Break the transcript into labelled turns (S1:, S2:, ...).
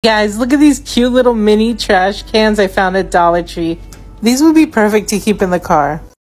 S1: Guys, look at these cute little mini trash cans I found at Dollar Tree. These would be perfect to keep in the car.